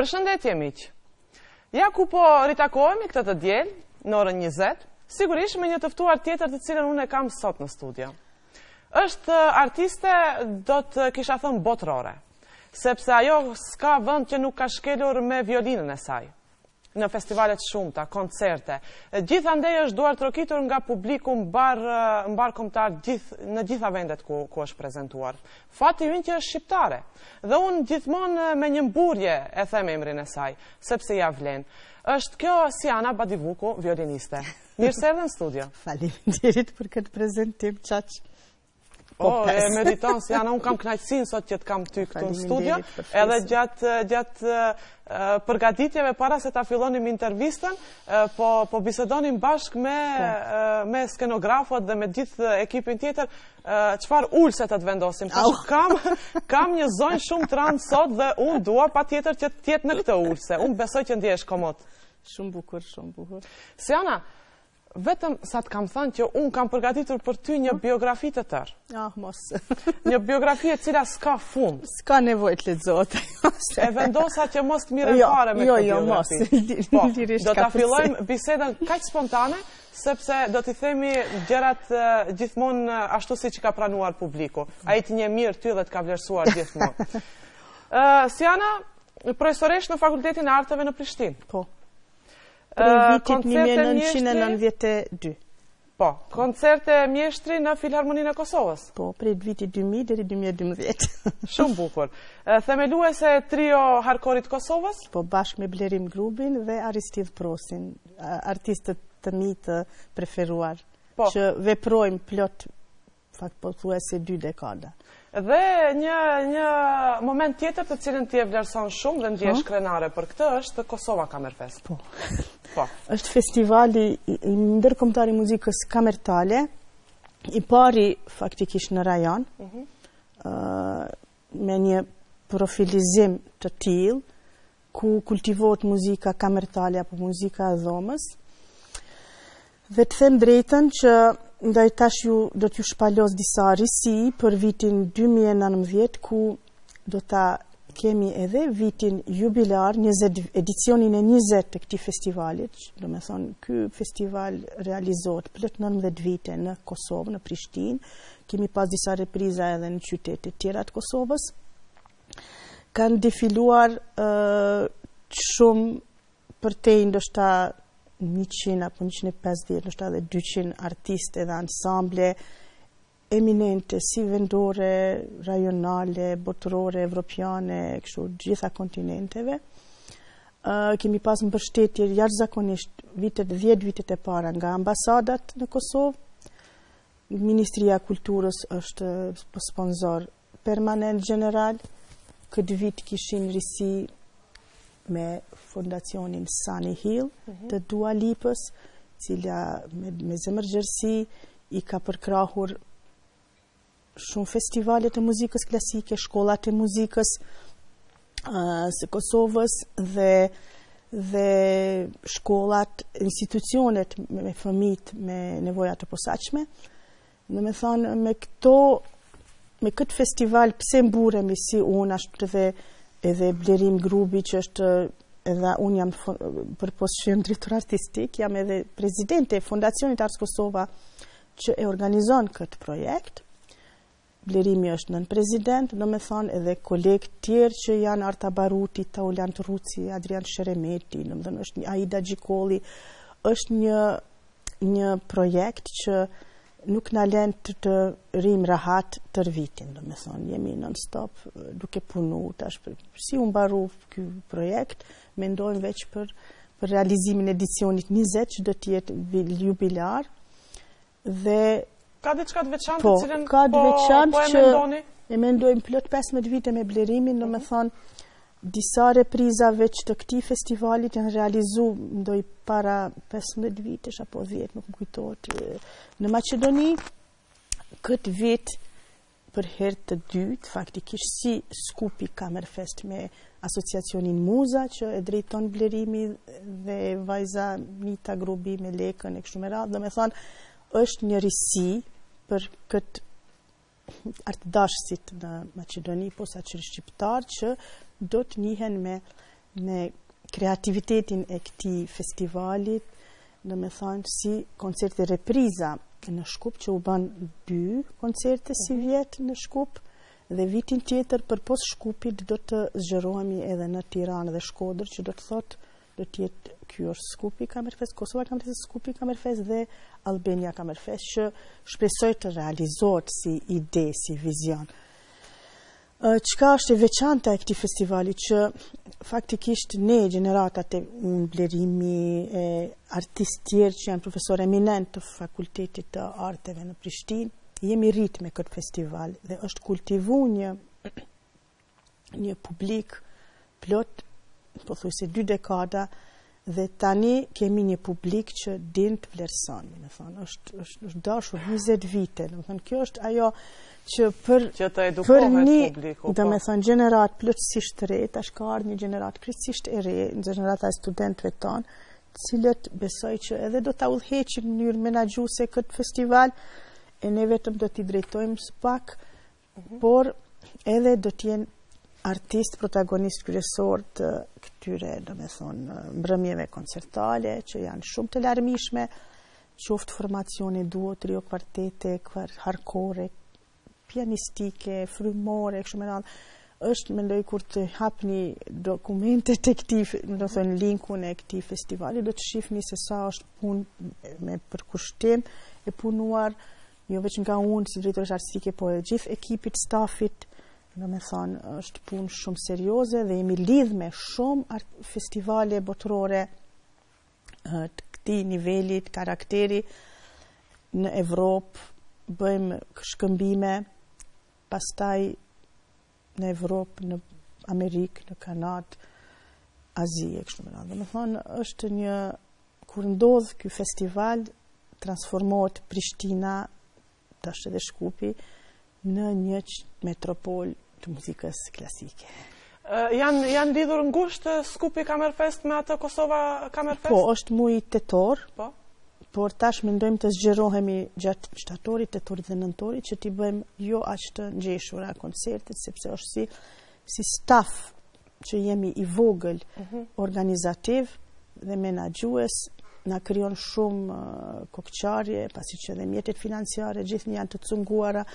Përshëndetje miq. Ja ku po ritakohemi këtë të diel, në orën 20, sigurisht me një të ftuar tjetër të cilën unë e kam sot në studio. Është artiste, do të kisha thënë botërore, sepse ajo s'ka vend që nuk ka shkelur me violinën e saj. Në festivalet shumta, koncerte. Gjithandej është duar trokitur nga publiku mbar kombëtar në gjitha vendet ku është prezantuar. Fati ynë që është shqiptare. Dhe unë gjithmonë me një mburje e them emrin e saj, sepse ja vlen. Është kjo Siana Badivuku, violiniste. Mirë se erdhe në studio. Faleminderit për këtë prezantim, çaq. E meriton, Siana, unë kam kënaqësinë sot që të kam ty këtu në studio, edhe gjatë përgatitjeve para se ta fillonim intervistën, po bisedonim bashkë me skenografët dhe me gjithë ekipin tjetër, çfarë ulse të vendosim. Kam një zonjë shumë të rëndë sot dhe unë dua patjetër që të jetë në këtë ulse. Unë besoj që ndihesh komod. Shumë bukur, shumë bukur. Siana, vetëm sa të kam thënë që unë kam përgatitur për ty një biografi të tërë. Mos. Një biografi e cila s'ka fund. S'ka nevojë të lexohet. E vendosa që mos të mirën fare me këtë biografi. Po, do ta fillojmë bisedën kaq spontane, sepse do t'i themi gjërat gjithmonë ashtu siç ka pranuar publiku. Ai të njeh mirë ty dhe të ka vlerësuar gjithmonë. Siana, profesoresh në Fakultetin e Arteve në Prishtinë. Po. Prej vitit 1992. Po, koncerte mjeshtri në Filharmoninë e Kosovës. Po, prej vitit 2000 deri 2012. Shumë bukur. Themeluese trio Harkorit Kosovës? Po, bashkë me Blerim Grubin dhe Aristidh Prosin, artistët të mi të preferuar, që veprojmë plot, fakt po thuajse 2 dekada. Dhe një moment tjetër të cilën ti e vlerëson shumë dhe ndjesh krenare për këtë është Kosova Kamerfest. Po. Është festivali ndërkombëtar i muzikës kamertale, i pari faktikisht në rajon, me një profilizim të tillë, ku kultivohet muzika kamertale apo muzika e dhomës. Dhe të them drejtën që ndaj tash do t'ju shpalos disa risi për vitin 2019, ku do ta kemi edhe vitin jubilar, edicionin e 20 të këtij festivalit. Do me thonë, ky festival realizohet plot 19 vite në Kosovë, në Prishtinë. Kemi pas disa repriza edhe në qytete tjera të Kosovës. Kanë defiluar shumë përtej ndoshta 100 apo 150, ndoshta edhe 200 artistë dhe ansamble eminente, si vendore, rajonale, botërore, evropiane, kështu gjitha kontinenteve. Kemi pas mbështetje jashtëzakonisht 10 vitet e para nga ambasadat në Kosovë. Ministria e Kulturës është sponsor permanent general. Këtë vit kishin risi me fondacionin Sunny Hill të Dua Lipës, cila me zemërgjërsi i ka përkrahur shumë festivale të muzikës klasike, shkollat e muzikës së Kosovës dhe shkollat, institucionet me fëmijët me nevoja të posaçme. Do me thonë, me këtë festival pse mburemi si unë, ashtu edhe Blerim Grubi, që është edhe unë jam përpos që jam drejtor artistik, jam edhe presidente e Fondacionit Ars Kosova që e organizon këtë projekt. Blerimi është nën prezident, do me thonë edhe kolegë tjerë që janë Arta Baruti, Taulant Ruci, Adrian Sheremeti, do me thonë është një Aida Gjikoli, është një projekt që nuk na lën të rrim rahat tër vitin, do me thonë, jemi non-stop duke punu, tash si u mbaru ky projekt, mendojmë veç për realizimin e edicionit 20 që do të jetë jubilar dhe ka diçka të veçantë të cilën ka të veçantë e mendoni? E mendojmë plot 15 vite me Blerimin, do me thonë, disa repriza veç të këtij festivalit janë realizu ndoj para 15 vitesh apo 10, nuk më kujtohet, në Maqedoni. Këtë vit për herë të dytë, faktikisht si skupi Kamerfest me asociacionin Muza që e drejton Blerimi dhe vajza Mita Grubi me lekën e kështu me radhë, do me thonë, është një risi për këtë artdashësit në Maqedoni, posa që shqiptar që do të njihen me me kreativitetin e këtij festivalit, do me thonë si koncerte repriza në Shkup, që u bën 2 koncerte si vjet në Shkup, dhe vitin tjetër përpos Shkupit do të zgjerohemi edhe në Tiranë dhe Shkodër, që do të thotë do të jetë ky është Skupi Kamerfest, Kosova Kamerfest, Skupi Kamerfest dhe Albania Kamerfest, që shpresoj të realizohet si ide, si vizion. Çka është e veçanta e këtij festivali, që faktikisht ne gjeneratat e unë, Blerimi, e artistë tjerë që janë profesorë eminent të Fakultetit të Arteve në Prishtinë, jemi rrit me këtë festival dhe është kultivu një publik plot, pothuajse 2 dekada, dhe tani kemi një publik që din të vlerëson, do të thonë, është dashur 20 vite, do të thonë, kjo është ajo që për një, do të thonë, gjenerat plotësisht të re, tash ka ardhur një gjenerat krejtësisht e re, gjenerata e studentëve tonë, të cilët besoj që edhe do ta udhëheqin në mënyrë menaxhuese këtë festival, e ne vetëm do t'i drejtojmë së pak, por edhe do t'jenë artist, protagonist kryesor të këtyre, do me thonë, mbrëmjeve koncertale, që janë shumë të larmishme, qoftë formacione duo, trio, kvartete, harkore, pianistike, frymore, kështu me radhë. Është, mendoj, kur të hapni dokumentet e këtij, do të thonë linkun e këtij festivali, do të shihni se sa është punë me përkushtim e punuar, jo vetëm nga unë si drejtore artistike, po edhe gjithë ekipit, stafit. Do me thonë, është punë shumë serioze dhe jemi lidh me shumë festivale botërore të këtij nivelit, karakteri në Evropë, bëjmë shkëmbime, pastaj në Evropë, në Amerikë, në Kanadë, Azi, e kështu me radhë. Do me thonë, është një, kur ndodh ky festival, transformohet Prishtina, tash edhe Shkupi, në një metropol të muzikës klasike. Janë lidhur ngushtë Skupi Kamerfest me atë Kosova Kamerfest? Po, është muaj tetor, por tash mendojmë të zgjerohemi gjatë shtatorit, tetorit dhe nëntorit, që t'i bëjmë jo aq të ngjeshura koncertet, sepse është si staf që jemi i vogël, organizativ dhe menaxhues, na krijon shumë kokçarje, pasi që dhe mjetet financiare gjithnjë janë të cunguara.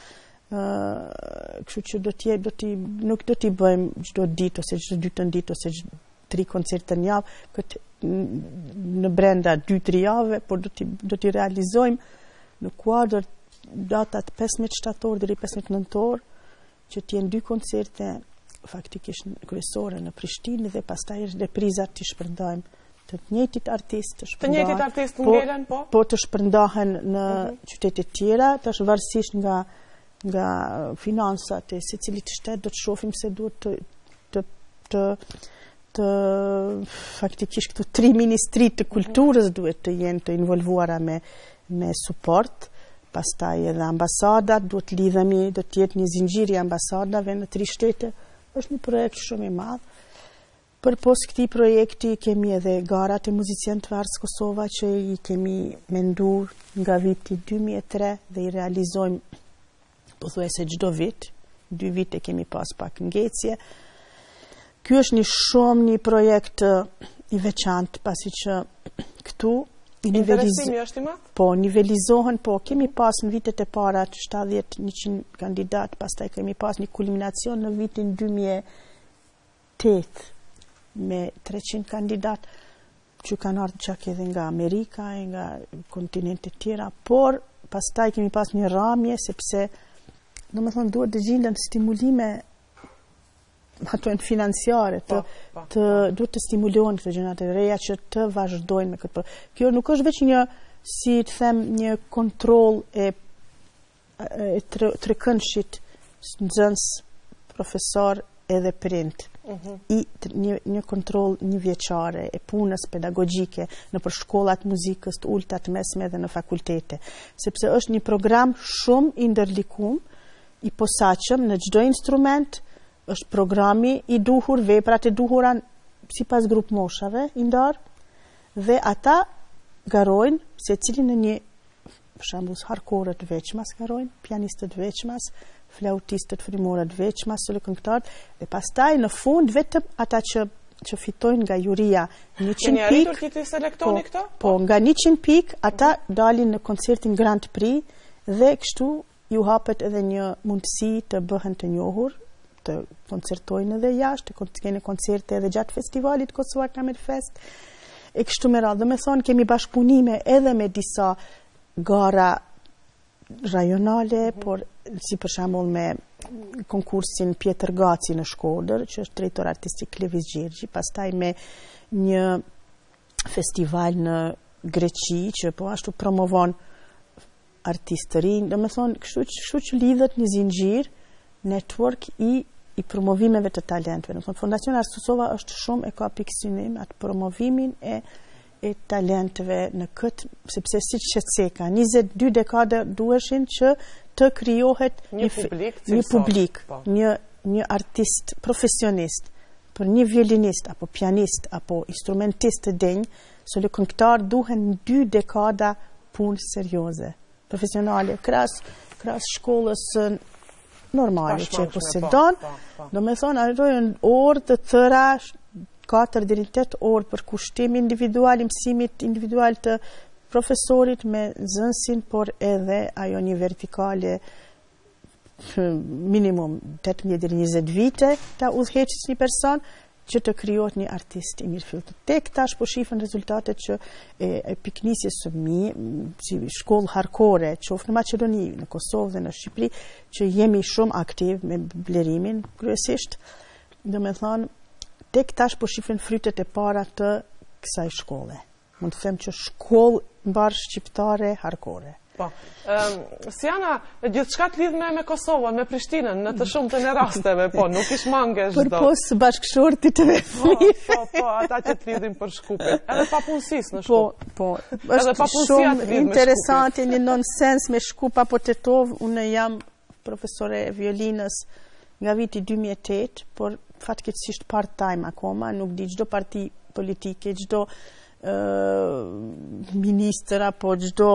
Kështu që nuk do t'i bëjmë çdo ditë ose çdo 2 ditë ose 3 koncerte në javë, këtë në brenda 2-3 javëve, por do t'i realizojmë në kuadër datat 15 shtator deri 15 nëntor, që t'jenë 2 koncerte faktikisht kryesore në Prishtinë dhe pastaj reprizat t'i shpërndajmë të njëjtit artist, ngelen, po të shpërndahen në qytetet tjera, tash varësisht nga finansat e secilit shtet, do të shohim se duhet të faktikisht këto 3 ministrit të kulturës duhet të jenë të involvuara me suport, pastaj edhe ambasadat, duhet lidhemi, do të jetë një zinxhir i ambasadave në 3 shtete. Është një projekt shumë i madh. Përpos këtij projekti kemi edhe garat e muzicianëve të Ars Kosova, që i kemi menduar nga viti 2003 dhe i realizojmë pothuajse çdo vit. 2 vite kemi pas pak ngecje. Ky është një projekt i veçantë, pasi që këtu interesimi është i madh? Po, nivelizohen, po kemi pas në vitet e para 70-100 kandidat, pastaj kemi pas një kulminacion në vitin 2008 me 300 kandidat që kanë ardhur çak edhe nga Amerika e nga kontinente tjera, por pastaj kemi pas një rramje, sepse domethënë duhet të gjenden stimulime ato financiare, duhet të stimulohen këto gjëra të reja që të vazhdojnë me këtë. Kjo nuk është vetëm një, si të them, një kontroll e trekëndshit nxënës, profesor edhe prind. Një kontroll një vjeçare e punës pedagogjike në për shkollat muzikës të ulta, të mesme dhe në fakultete, sepse është një program shumë i ndërlikuar, i posaçëm në çdo instrument. Është programi i duhur, veprat e duhura sipas grup moshave i ndar, dhe ata garojnë secili në një, për shembull, harkorët veçmas garojnë, pianistët veçmas, flautistët, frymorët veçmas, solo këngëtarët, dhe pastaj në fund vetëm ata që që fitojnë nga juria 100 Keni arritur pikë. ti selektoni këto? Po, nga 100 pikë, ata dalin në koncertin Grand Prix dhe kështu ju hapet edhe një mundësi të bëhen të njohur, të koncertojnë edhe jashtë, të keni koncerte edhe gjatë festivalit Kosova Kamerfest. E kështu me radhë, dhe me thonë kemi bashkëpunime edhe me disa gara rajonale, por si për shembull me konkursin Pjetër Gaci në Shkodër, që është drejtor artistik Lëviz Gjergji, pastaj me një festival në Greqi, që po ashtu promovon artistë të rinj, dhe me thonë, kështu që lidhet një zinxhir, network i promovimeve të talentëve. Në thonë, Fondacioni Ars Kosova është shumë e ka pikë synim atë promovimin e talentëve në këtë, sepse si që ka 22 dekada duheshin që të krijohet një publik, një artist profesionist, për një violinist, apo pianist, apo instrumentist të denjë, solo këngëtar duhen 2 dekada punë serioze, profesionale, krahas shkollës normale që e posedon, do me thonë, arrojnë orë të tëra, 4 deri në 8 orë për kushtim individual, mësimit individual të profesorit me zënsin, por edhe ajo një vertikale minimum 18 deri 20 vite ta udhëheqës një person që të krijohet një artist i mirëfillt. Tek tash po shifën rezultatet që e piknisjes së si shkollë harkore, qoftë në Maqedoni, në Kosovë dhe në Shqipëri, që jemi shumë aktiv me blerimin kryesisht, do me thonë, tek tash po shifën frytet e para të kësaj shkolle. Mund të them që shkollë mbar shqiptare harkore. Po. Siana, gjithçka të lidh me Kosovën, me Prishtinën, në të shumtën e rasteve, po, nuk ish mangesh do. Përpos bashkëshortit të fëmijëve. Po, ata që të lidhin për Shkupin. Edhe papunësisë në Shkup. Po, është shumë interesante një nonsens me Shkup apo Tetov. Unë jam profesore e violinës nga viti 2008, por fatkeqësisht part-time akoma, nuk di çdo parti politike, çdo ministër apo çdo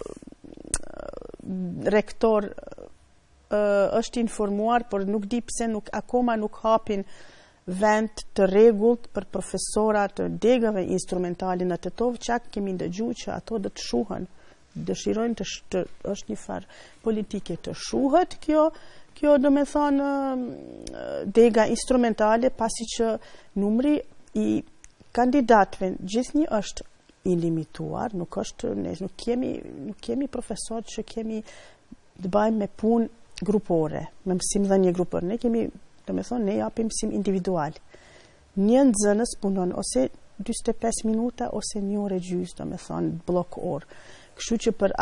rektor është informuar, por nuk di pse akoma nuk hapin vend të rregullt për profesorat të degave instrumentale në Tetov, çak kemi ndëgjuar që ato do të shuhen. Dëshirojnë të është një farë politike të shuhet kjo do me thonë dega instrumentale, pasi që numri i kandidatëve gjithnjë është i limituar, nuk kemi profesor që kemi të bëjmë me punë grupore, me mësim dhe një grupor. Ne kemi, do me thonë, ne japim mësim individual. Një nxënës punon ose 45 minuta ose 1 orë e gjysmë, do me thonë, blok orë. Kështu që për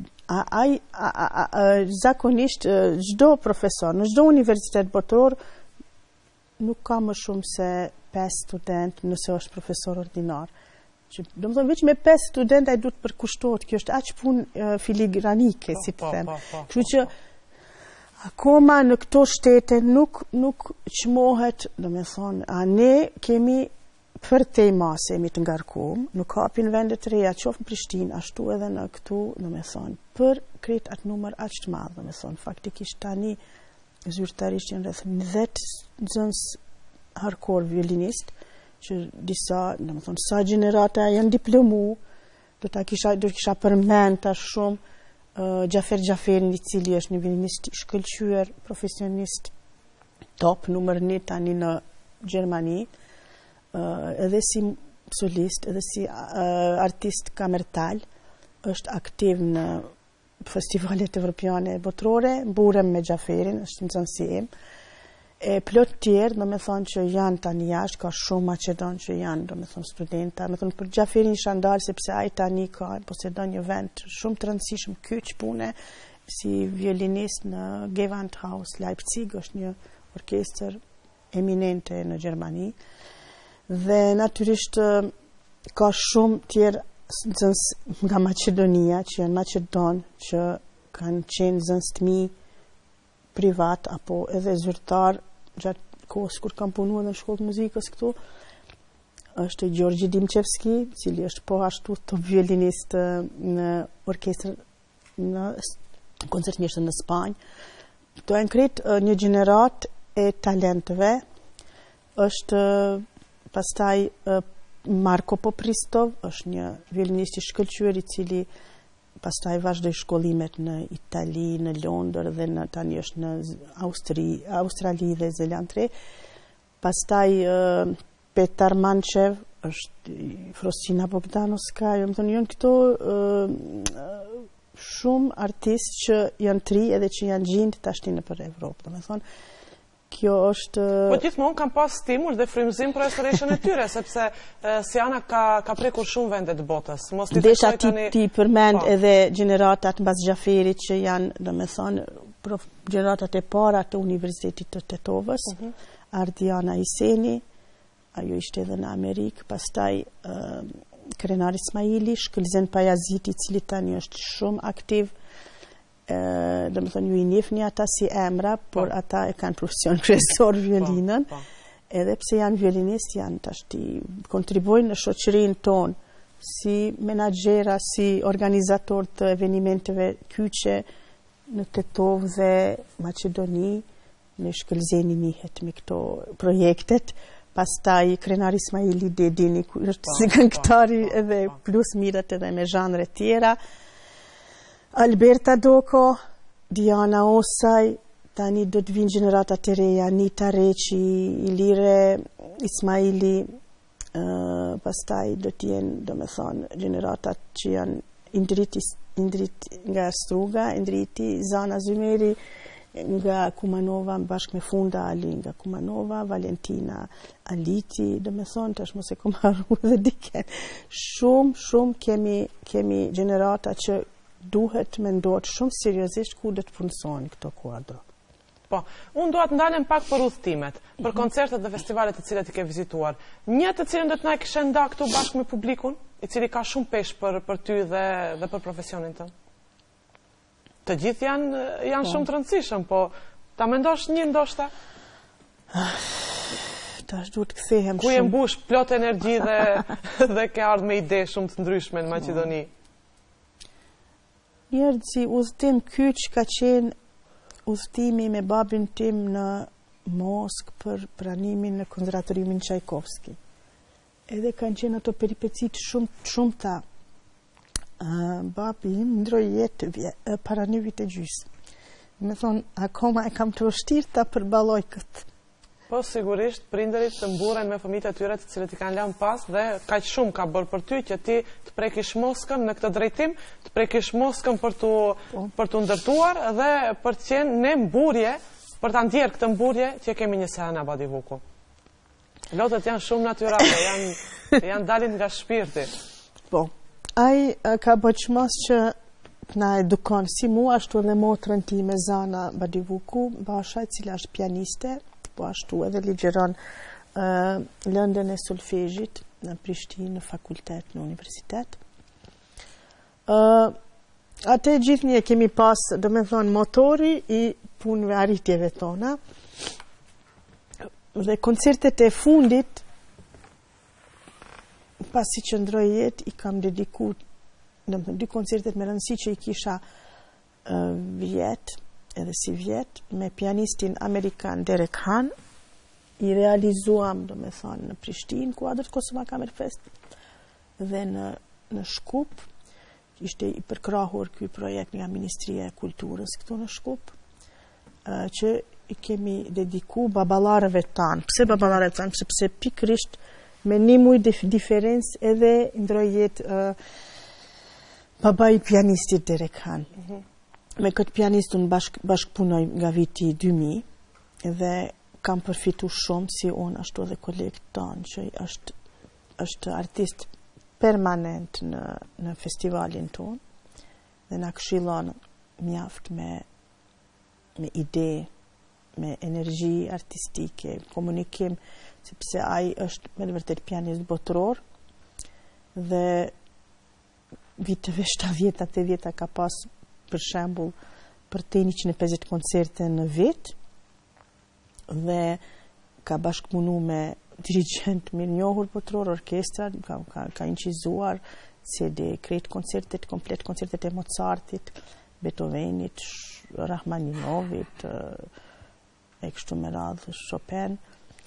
zakonisht çdo profesor në çdo universitet botror nuk ka më shumë se 5 student nëse është profesor ordinar. Do më thonë, veç me 5 student ai duhet përkushtohet, kjo është aq punë filigranike, si të them. Kështu që akoma në këto shtete nuk çmohet, do me thonë, a ne kemi për te mase jemi të ngarkuar, nuk hapin vendet të reja, qoftë në Prishtinë, ashtu edhe në këtu, do me thonë, për krejt atë numër aq të madh, do me thonë, faktikisht tani zyrtarisht janë rreth 10 nxënës hardcore violinist, që disa, do me thonë, sa gjenerata janë diplomu, do kisha përmend tash shumë Gjafer Gjaferin, i cili është një violinist i shkëlqyer, profesionist top, numër 1 tani në Gjermani, edhe si solist, edhe si artist kamertal, është aktiv në festivalet evropiane botrore, mburem me Gjaferin, është nxënësi im. Plot tjerë, do me thonë që janë tani jashtë, ka shumë Maqedon që janë, do me thonë studenta, me thonë për Gjaferin isha ndalë, sepse ai tani ka posedon një vend shumë të rëndësishëm kyç pune, si violinist në Gewandhaus Leipzig, është një orkestër eminente në Gjermani, dhe natyrisht ka shumë tjerë nxënës nga Maqedonia, që janë Maqedon, që kanë qenë nxënës të mi privat, apo edhe zyrtar, gjatë kohës kur kam punuar në shkollë të muzikës këtu, është Gjorgji Dimçevski, cili është po ashtu top violinist në orkestër në koncertmjeshtër në Spanjë. Këto janë krejt një gjenerat e talentëve, është pastaj Marko Popristov është një violinist I shkëlqyer I cili pastaj vazhdoi shkollimet në Itali, në Londër dhe tani është në Australi dhe Zeland Re. Pastaj Petar Manchev është Frosina Bogdanovska, janë këto shumë artistë që janë tri edhe që janë gjindë tashti nëpër Evropë. Domethënë, kjo është... Po gjithmonë kam pas stimul dhe frymëzim për restaureshën e tyre, sepse Siana ka prekur shumë vende të botës. Desha ti përmend edhe gjeneratat mbas Xhaferit që janë, domethënë, gjeneratat e para të Universitetit të Tetovës, Ardiana Iseni, ajo ishte edhe në Amerikë, pastaj Krenar Ismaili, Shkëlzen Pajaziti, I cili tani është shumë aktiv, domethënë ju I njihni ata si emra, por ata e kanë profesion kryesor violinën, edhe pse janë violinist, janë tashti kontribuojnë në shoqërinë tonë si menaxhera, si organizator të evenimenteve kyçe në Tetovë dhe Maqedoni, në Shkëlzeni njihet me këto projektet. Pastaj Krenar Ismaili Dedini, është si këngëtari edhe plus mirat edhe me zhanre tjera. Alberta Doko, Diana Osaj, tani do të vinë gjenerata të reja, Nita Reqi, Ilire Ismaili, pastaj do të jenë, domethënë, gjeneratat që janë Indrit nga Struga, Indriti, Zana Zymeri, nga Kumanova bashkë me Funda Ali nga Kumanova, Valentina Aliti, domethënë tash mos e kam harruar dhe diken. Shumë kemi gjenerata që duhet mendohet shumë seriozisht ku do të punësohen këto kuadro. Po, unë duhet ndalem pak për udhëtimet, për koncertet dhe festivalet të cilat I ke vizituar. Një të cilën do të na kishe nda këtu bashkë me publikun, I cili ka shumë peshë për ty dhe për profesionin tënd. Të gjithë janë shumë të rëndësishëm, po ta mendosh një ndoshta? Tash duhet të kthehem shumë. Ku je mbush plot energji dhe ke ardhur me ide shumë të ndryshme në Maqedoni? Njërë si udhëtim kyç ka qenë udhëtimi me babin tim në Moskë për pranimin në konservatoriumin Çajkovski. Edhe kanë qenë ato peripecit shumë ta. Babi im ndroi jetë para 1 vit e gjysmë. Me thonë, akoma e kam të vështirë ta përballoj këtë. Po, sigurisht, prindërit të mburren me fëmijët e tyre të cilët I kanë lënë pas dhe kaq shumë ka bërë për ty që ti të prekish Moskën në këtë drejtim, të prekish Moskën për tu ndërtuar dhe për të qenë në mburje, për ta ndjerë këtë mburje që kemi një Siana Badivuku. Lotët janë shumë natyrale, janë dalin nga shpirti. Po. Ai ka bëqmos që na edukon si mua, ashtu edhe motrën time Zana Badivuku, Basha, e cila është pianiste, po ashtu edhe ligjeron lëndën e solfezhit në Prishtinë, në fakultet, në universitet. Atë gjithë një kemi pas, do me thonë, motori I punëve arritjeve tona, dhe koncertet e fundit, pasi që ndroi jetë, I kam dediku dy koncertet me rëndësi që I kisha edhe si vjet, me pianistin amerikan Derek Han, I realizuam, do me thonë, në Prishtinë, kuadrët Kosova Kamerfest, dhe në Shkup, ishte I përkrahur ky projekt nga Ministria e Kulturës këtu në Shkup, që I kemi dediku baballarëve tanë. Pse baballarëve tanë? Sepse pikrisht me 1 muj diferencë edhe ndroi jetë babai pianistit Derek Han. Me këtë pianistun bashkëpunoj nga viti 2000 dhe kam përfitu shumë si unë ashtu edhe kolegët tanë që është artist permanent në festivalin tonë dhe na këshillon mjaft me ide, me energji artistike, komunikim, sepse ai është me vërtet pianist botëror dhe viteve 70-80 ka pas për shembull për të 150 koncerte në vit dhe ka bashkëpunu me dirigent mirënjohur botëror, orkestra, ka incizuar CD, krejt koncertet, komplet koncertet e Mozartit, Beethovenit, Rahmaninovit, e kështu me radhë, Chopin.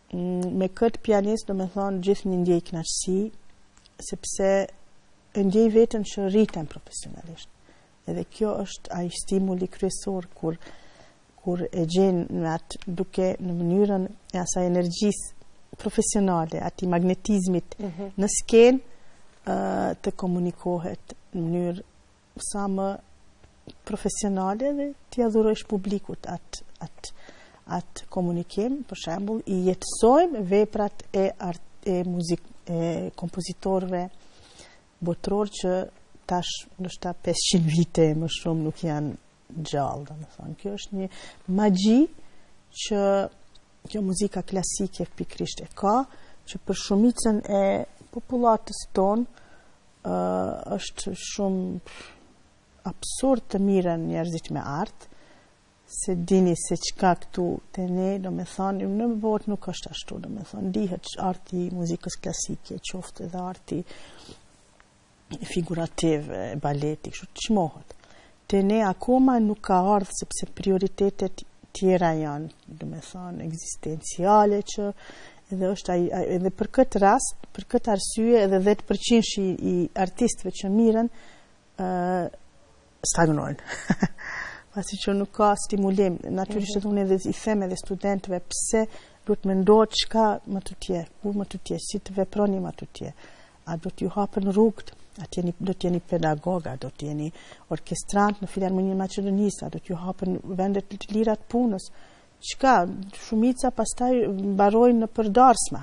me këtë pianist, do me thonë, gjithë një ndjej kënaqësi, sepse e ndjej veten që rritem profesionalisht. Edhe kjo është ai stimuli kryesor kur e gjen duke në mënyrën e asaj energjisë profesionale, atij magnetizmit në skenë të komunikohet në mënyrë sa më profesionale dhe t'i adhurojsh publikut atë komunikim, për shembull, i jetësojmë veprat e kompozitorëve botror që tash ndoshta 500 vite më shumë nuk janë gjallë, domethënë. Kjo është një magji që kjo muzika klasike pikërisht e ka, që për shumicën e popullatës tonë është shumë absurd të mirën njerëzit me artë, se dini se çka këtu te ne, domethënë, në botë nuk është ashtu, domethënë, dihet arti muzikës klasike, qoftë edhe arti figurativ, baleti, kështu çmohet. Te ne akoma nuk ka ardhur sepse prioritetet tjera janë, domethënë, ekzistenciale që edhe është edhe për këtë rast, për këtë arsye edhe 10% i artistëve që mirën stagnojnë. Pasi që nuk ka stimulim. Natyrisht unë edhe i them edhe studentëve pse duhet mendohet çka më tutje, ku më tutje, si të veproni më tutje. A do t'ju hapën rrugët, do t'jeni pedagoga, do t'jeni orkestrant në Filharmoninë e Maqedonisë, do t'ju hapën vendet të lira të punës. Çka, shumica pastaj mbarojnë në përdarsma.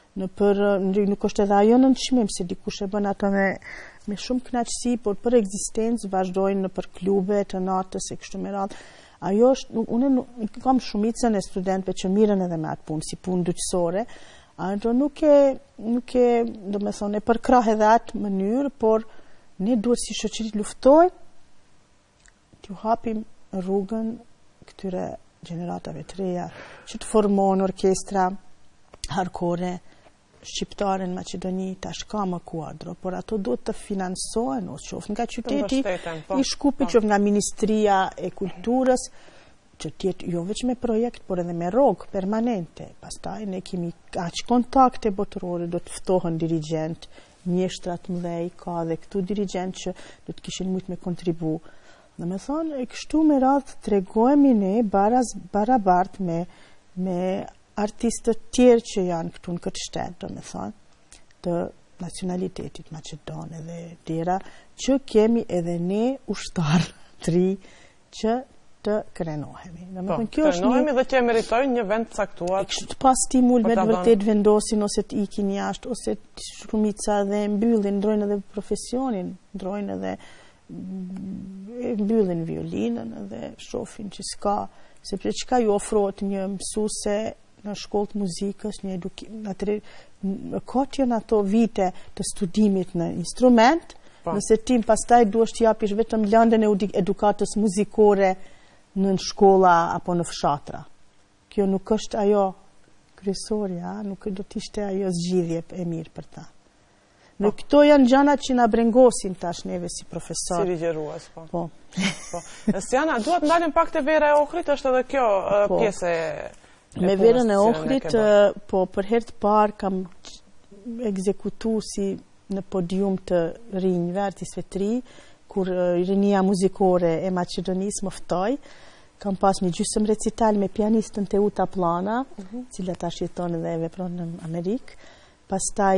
Nuk është edhe ajo në çmim se dikush e bën ato me shumë kënaqësi, por për ekzistencë vazhdojnë në për klube të natës e kështu me radhë. Ajo është, unë kam shumicën e studentëve që mirën edhe me atë punë, si punë dyqësore, ajo nuk e do me thonë, e përkrah edhe atë mënyrë, por ne duhet si shoqëri luftoj, t'ju hapim rrugën këtyre gjeneratave të reja, që të formojnë orkestra harkore, shqiptare në Maqedoni tash ka më kuadro, por ato duhet të finansohen ose qoftë nga qyteti i Shkupit, qoftë nga Ministria e Kulturës, që tjetë jo veç me projekt, por edhe me rrogë permanente. Pastaj ne kemi aq kontakte botërore, do të ftohen dirigent, mjeshtrat mëdhej, ka dhe këtu dirigent që do të kishin mujt me kontribu. Dhe me thonë, e kështu me radhë tregojemi ne barabart me artistët tjerë që janë këtu në këtë shtetë, do me thonë, të nacionalitetit Maqedon edhe tjera, që kemi edhe ne ushtarë të ri që të krenohemi. Krenohemi dhe që meritojnë një vend caktuar. Pas stimul me të vërtet vendosin ose të ikin jashtë, ose shumica dhe mbyllin, ndrojnë edhe profesionin, ndrojnë edhe mbyllin violinën edhe shofin që s'ka, sepse çka ju ofrohet një mësuese në shkollë të muzikës, një edukim, kot janë ato vite të studimit në instrument, nëse tim pastaj duhesh të japish vetëm lëndën e edukatës muzikore në shkolla apo në fshatra. Kjo nuk është ajo kryesorja, nuk do të ishte ajo zgjidhje e mirë për ta. Në këto janë gjanat që na brengosin tash neve si profesor. Si ligjerues, po. Sjana, duhet ndalim pak te Vera e Ohrit, është edhe kjo pjesë e me Verën e Ohrit, po për herë të parë kam ekzekutuar si në podium të rinjve, artistëve të ri, kur rinia muzikore e Maqedonisë më ftoi. Kam pas një gjysmë recital me pianistën Teuta Plana, cila tash jeton dhe vepron në Amerikë. Pastaj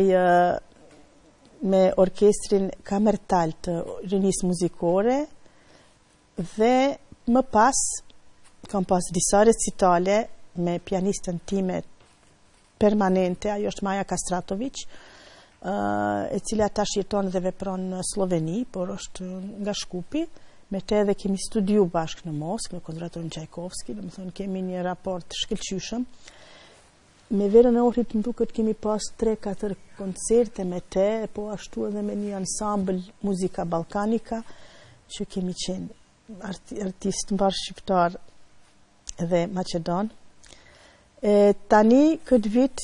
me orkestrin kamertal të rinisë muzikore dhe më pas kam pas disa recitale me pianistën time permanente, ajo është Maja Kastratović, e cila tash jeton dhe vepron në Sloveni, por është nga Shkupi. Me te edhe kemi studiu bashkë në Moskë, në Konservatorium Tchaikovsky, do të thonë kemi një raport shkëlqyshëm. Me Verën e Ohrit më duket kemi pas 3-4 koncerte me te, po ashtu edhe me një ansambël muzika ballkanika, që kemi qenë artistë mbar shqiptar dhe Maqedon. Tani këtë vit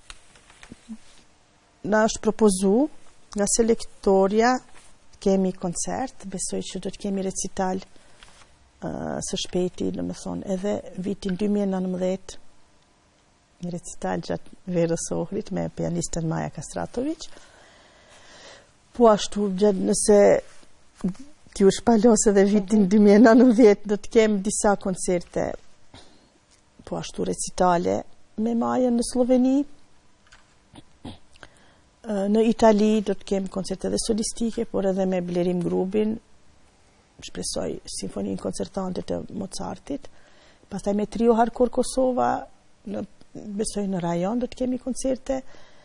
na është propozu nga selektoria, kemi koncert, besoj që do të kemi recital së shpejti, do me thonë, edhe vitin 2019 një recital gjatë verës Ohrit me pianistën Maja Kastratović. Po ashtu, nëse t'ju shpalos edhe vitin 2019, do të kem disa koncerte, po ashtu recitale me Maja në Sloveni. Në Itali do të kem koncerte edhe solistike, por edhe me Blerim Grubin, shpresoj simfoninë koncertante të Mozartit. Pastaj me Trio Hardcore Kosova, besoj në rajon do të kemi koncerte.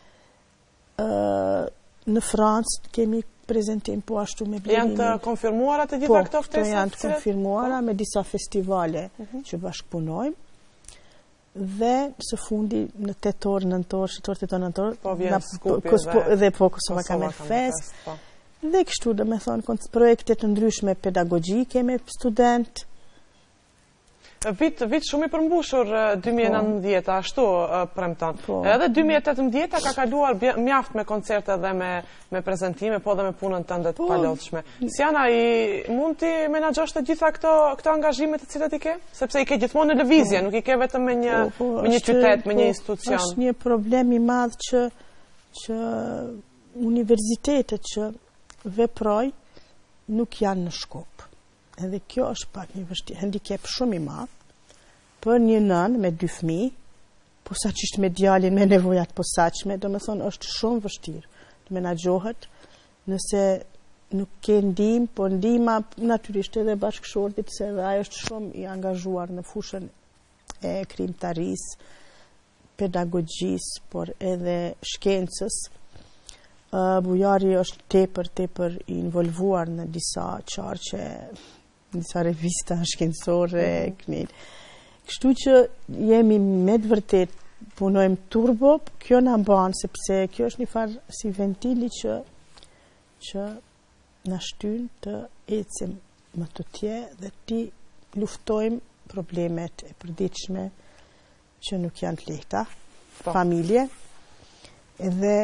Në Francë kemi prezantim po ashtu me Blerimin. Janë të konfirmuara të gjitha këto ftesa? Po, janë të konfirmuara me disa festivale që bashkëpunojmë. Dhe së fundi në tetor, nëntor, shtator, tetor, nëntor, po vjen Skupi dhe po Kosova Kamer Fest. Dhe kështu do me thonë projekte të ndryshme pedagogjike me student. Vit shumë i përmbushur 2019, ashtu premton. Edhe 2018 ka kaluar mjaft me koncerte dhe me prezentime, po dhe me punën tënde të palodhshme. Siana, mund t'i menaxhosh të gjitha këto angazhime të cilat i ke? Sepse i ke gjithmonë në lëvizje, nuk i ke vetëm me një qytet, me një institucion. Është një problem i madh që universitetet që veproj nuk janë në Shkup. Edhe kjo është pak një handicap shumë i madh për një nën me 2 fëmijë, posaçisht me djalin me nevojat posaçme, domethënë është shumë vështirë të menaxhohet nëse nuk ke ndihmë, po ndihma natyrisht edhe bashkëshortit se edhe ai është shumë i angazhuar në fushën e krijimtarisë, pedagogjisë, por edhe shkencës. Bujari është tepër i involvuar në disa qarqe, disa revista shkencore, kështu që jemi me të vërtet punojmë turbo, kjo na mban sepse kjo është një farë si ventili që na shtyn të ecim më të tje dhe ti luftojmë problemet e përditshme që nuk janë të lehta, familje, edhe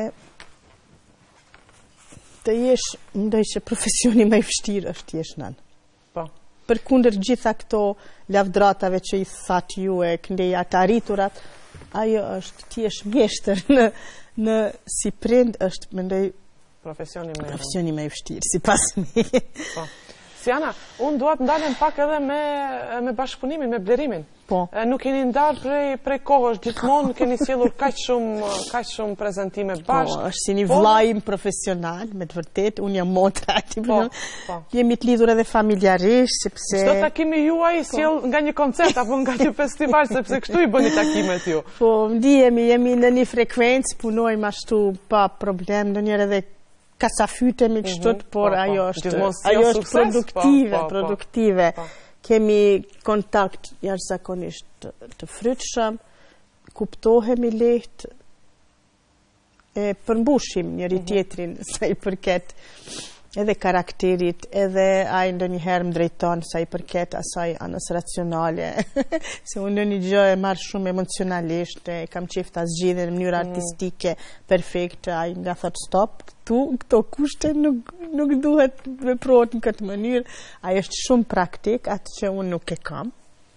të jesh, mendoj që profesioni më i vështirë është të jesh nën. Përkundër gjitha këto lavdratave që i thatë ju e këndeja të arriturat, ajo është të jesh mjeshtër në si prind është, mendoj, profesioni më i vështirë, sipas meje. Siana, unë dua të ndalem pak edhe me bashkëpunimin, me Blerimin. Nuk keni ndarë prej kohësh, gjithmonë keni sjellur kaq shumë prezantime bashkë. Është si një vllajim profesional, me të vërtetë, unë jam motra aty. Jemi të lidhur edhe familjarisht, sepse çdo takimi juaj sjell nga një koncert apo nga një festival, sepse kështu i bëni takimet ju. Po, ndihemi, jemi në një frekuencë, punojmë ashtu pa problem, ndonjëherë edhe kasafytemi kështu, por ajo është produktive. Kemi kontakt jashtëzakonisht të frytshëm, kuptohemi lehtë, e përmbushim njëri tjetrin sa i përket edhe karakterit, edhe ai ndonjëherë më drejton sa i përket asaj anës racionale, se unë një gjë e marr shumë emocionalisht, kam qejf ta zgjidhe në mënyrë artistike perfekte, ai nga thot stop, këto kushte nuk duhet veprohet në këtë mënyrë, ai është shumë praktik, atë që unë nuk e kam.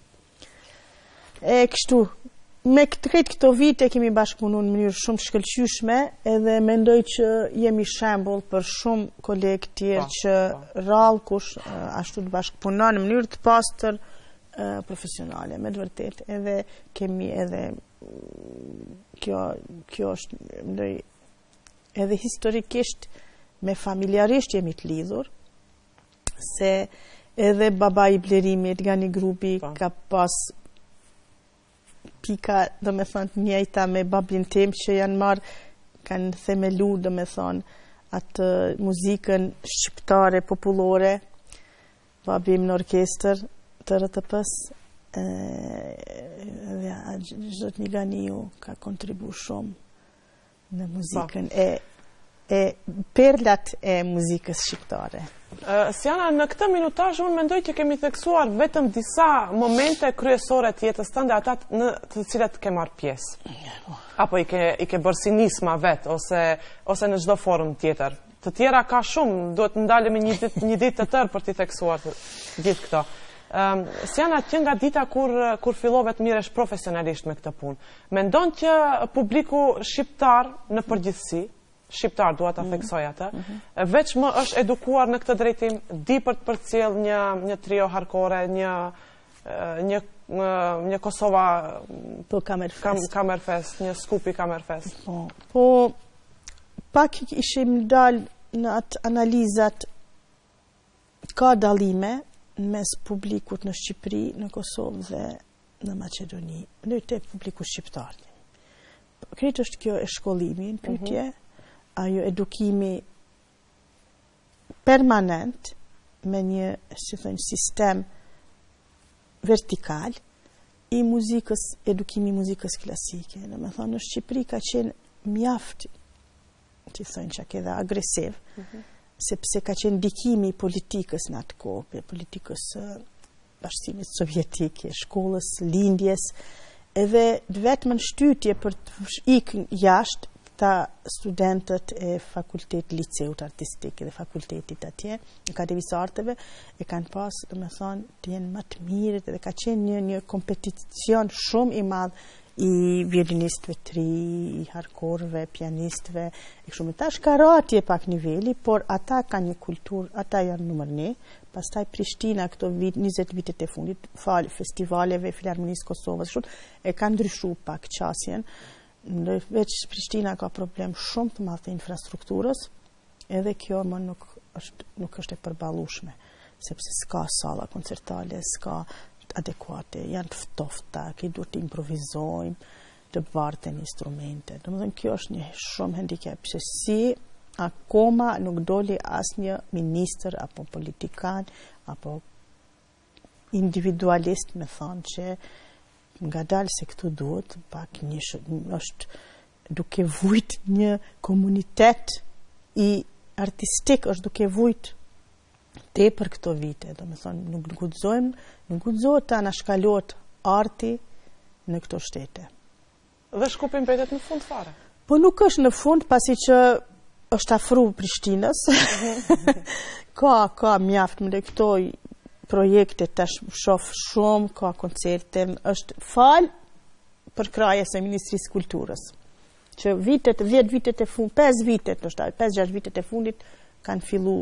E kështu, me këto vite kemi bashkëpunuar në mënyrë shumë shkëlqyeshme, edhe mendoj që jemi shembull për shumë kolegë tjerë që rrallë kush ashtu të bashkëpunon në mënyrë të pastër profesionale, me të vërtetë. Edhe kemi edhe kjo është mendoj edhe historikisht me familjarisht jemi të lidhur, se edhe baba i Blerimit nga një grupi ka pas pika, do me thonë, njëjta me babin tim që janë marrë, kanë themelu, do me thonë, atë muzikën shqiptare, popullore, babim në orkestër të RTP-s, dhe gjithë një ganiu ka kontribu shumë në muzikën e perlat e muzikës shqiptare. Siana, në këtë minutazh unë mendoj që kemi theksuar vetëm disa momente kryesore të jetës tënde, ata në të cilat ke marrë pjesë. Apo i ke bërë si nisma vet ose në çdo formë tjetër. Të tjera ka shumë, duhet të ndalemi një ditë të tërë për t'i theksuar gjithë këto. Sjana, që nga dita kur fillove të miresh profesionalisht me këtë punë, mendon që publiku shqiptar në përgjithësi, shqiptar dua ta theksoj atë, veç më është edukuar në këtë drejtim, di për të përcjell një trio hardcore, një Kosova Kamerfest, një Skupi Kamerfest. Po, pak ishim dalë në atë analizat, ka dallime mes publikut në Shqipëri, në Kosovë dhe në Maqedoni, në te publiku shqiptar. Kretë është kjo e shkollimi në pyetje, ajo edukimi permanent me një, si thënë, sistem vertikal i muzikës, edukimi i muzikës klasike. Në me thonë, në Shqipëri ka qenë mjaft, si thënë që edhe agresiv, sepse ka qenë ndikimi i politikës në atë kohë, politikës bashkësimit sovjetike, shkollës, lindjes, edhe vetëm në shtytje për të ikën jashtë ta studentët e fakultet liceut artistik dhe fakultetit atje, akademisë arteve, e kanë pas, dhe me thonë, të jenë më të mirët, dhe ka qenë një kompeticion shumë i madh i violinistëve tri, i hardcoreve, pianistëve, e kështu me tash ka ratje pak niveli, por ata ka një kulturë, ata janë numër 1, pastaj Prishtina këto 20 vitet e fundit, falë festivaleve, Filharmonisë Kosovës, e ka ndryshu pak qasjen, veç Prishtina ka problem shumë të madh të infrastrukturës, edhe kjo më nuk është e përballueshme, sepse s'ka salla koncertale, s'ka adekuate, janë të ftofta, që duhet të improvizojmë, të barten instrumente. Domethënë kjo është një shumë handicap, se si akoma nuk doli asnjë ministër apo politikan apo individualist me thonë që nga dalë se këtu duhet pak është duke vujt një komunitet i artistik, është duke vujt te për këto vite, do me thonë, nuk guxohet ta anashkalohet arti në këto shtete. Dhe Shkupi mbetet në fund fare? Po nuk është në fund, pasi që është afru Prishtinës, ka mjaft me këto projekte tash shoh shumë, ka koncerte, është fal për krajes e Ministrisë Kulturës, që 10 vitet e fundit, 5 vitet, 5-6 vitet e fundit kanë fillu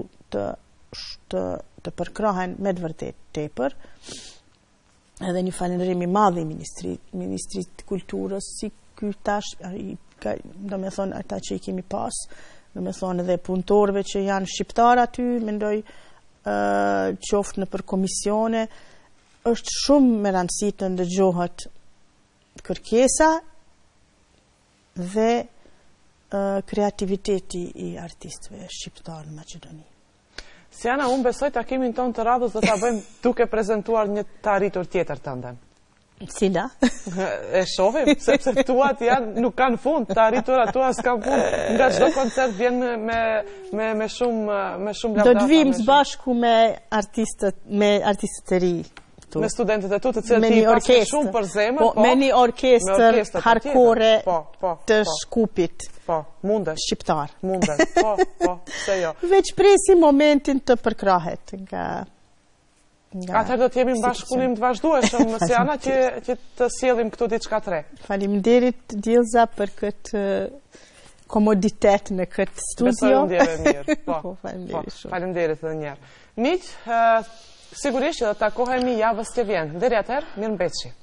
të përkrahen me të vërtet tepër, edhe një falënderim i madh i Ministrisë të Kulturës, si ky tash, do me thonë ata që i kemi pas, do me thonë edhe punëtorëve që janë shqiptar aty, mendoj qoftë në për komisione, është shumë me rëndësi të ndëgjohet kërkesa dhe kreativiteti i artistëve shqiptar në Maqedoni. Sjana, unë besoj takimin tonë të radhës dhe ta bëjmë duke prezentuar një të arritur tjetër tënde. Cila? E shohim, sepse tuat nuk kanë fund, të arritura tua s'kan fund, nga çdo koncert vjen me shumë lavdata. Do të vim së bashku me artistët të ri. Me studentët e tu të cilët i pasin shumë për zemër. Me një orkestër hardcore të Shkupit. Po, mundesh. Shqiptar. Mundesh, po, se jo. Veç presi momentin të përkrahet nga... Atëherë do të jemi në bashkëpunim të vazhdueshëm, Sjana, që të sjellim këtu diçka të re. Faleminderit Dilza për këtë komoditet në këtë studio. Besoj ndjeve mirë. Po, faleminderit shumë. Faleminderit edhe një herë. Miq, sigurisht që do të takohemi javës që vjen. Deri atëherë, mirëmbëjtje.